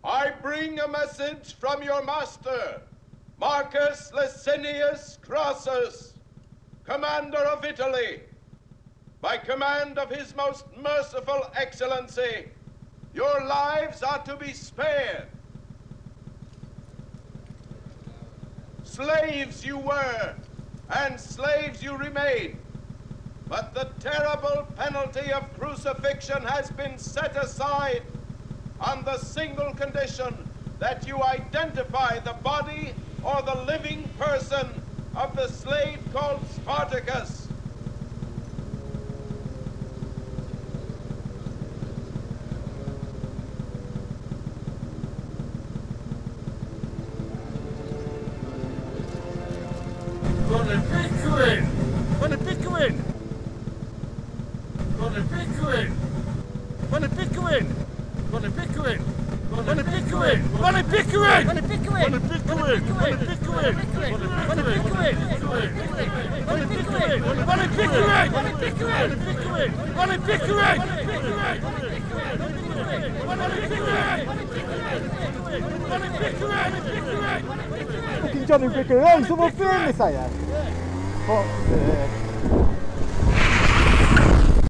I bring a message from your master, Marcus Licinius Crassus, commander of Italy. By command of his most merciful excellency, your lives are to be spared. Slaves you were, and slaves you remain. But the terrible penalty of crucifixion has been set aside on the single condition that you identify the body or the living person of the slave called Spartacus. Conor Pickering! Conor Pickering! Conor Pickering! Conor Pickering! Conor Pickering! Conor Pickering! Conor Pickering! Conor Pickering! Conor Pickering! Conor Pickering! Conor Pickering! Conor Pickering! Conor Pickering! Conor Pickering! Conor Pickering! Fucking Johnny Pickering, someone film this, are you? Fuck.